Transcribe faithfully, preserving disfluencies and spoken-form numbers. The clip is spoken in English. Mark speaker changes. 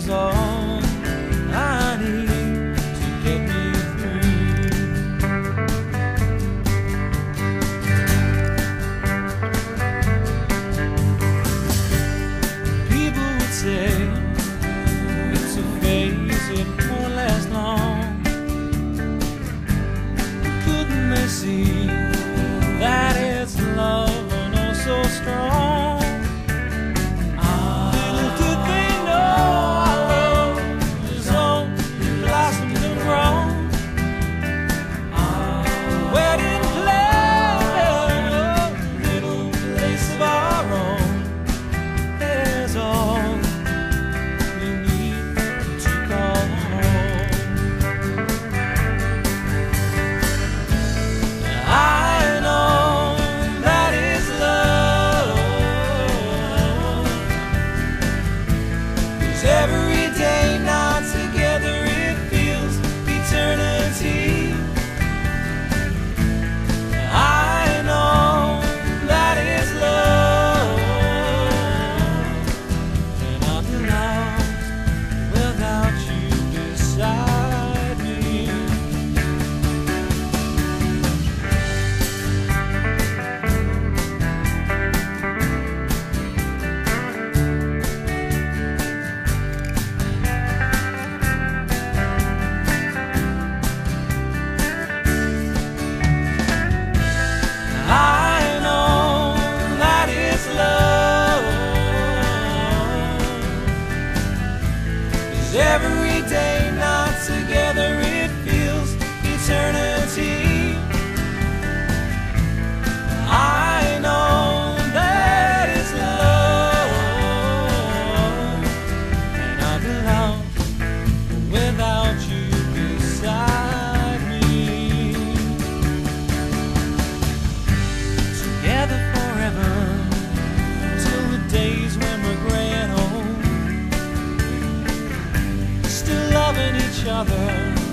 Speaker 1: is all I need to get me through. People would say it's a phase, it won't last long. Couldn't they see that it's love and oh so strong? Little did they know our love is only blossomed and grown. Wedding plan, a little place of our own, is all we need to call home. I know that is love, 'cause every day now together it feels eternity. I know that is love, and I'm lost without you beside me. I know that it's love, 'cause every day now together it feels eternity. I know that it's love, and I'd be lost without you beside me. Together forever, till the days when we're gray and old, still loving each other